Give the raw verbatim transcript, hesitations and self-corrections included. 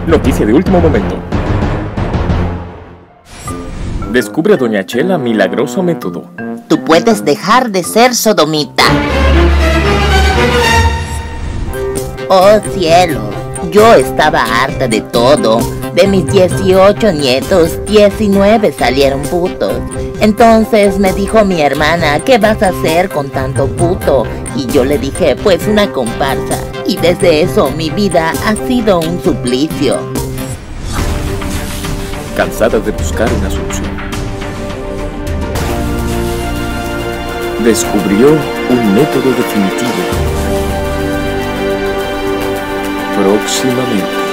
Noticia de último momento. Descubre a Doña Chela milagroso método. Tú puedes dejar de ser sodomita. Oh cielo, yo estaba harta de todo. De mis dieciocho nietos, diecinueve salieron putos. Entonces me dijo mi hermana, ¿qué vas a hacer con tanto puto? Y yo le dije, pues una comparsa. Y desde eso mi vida ha sido un suplicio. Cansada de buscar una solución, descubrió un método definitivo. Próximamente.